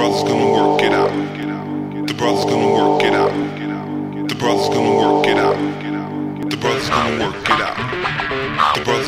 brother's gonna work it out. The brother's gonna work it out. The brother's gonna work it out. The brother's gonna work it out. The brother's